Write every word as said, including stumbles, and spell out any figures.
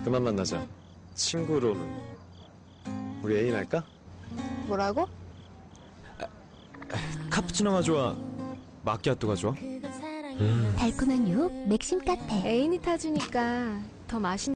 그만 만나자. 친구로는. 우리 애인 할까? 뭐라고? 카푸치노가 좋아? 마키아토가 좋아? 달콤한 유혹 맥심 카페. 애인이 타주니까 더 맛있는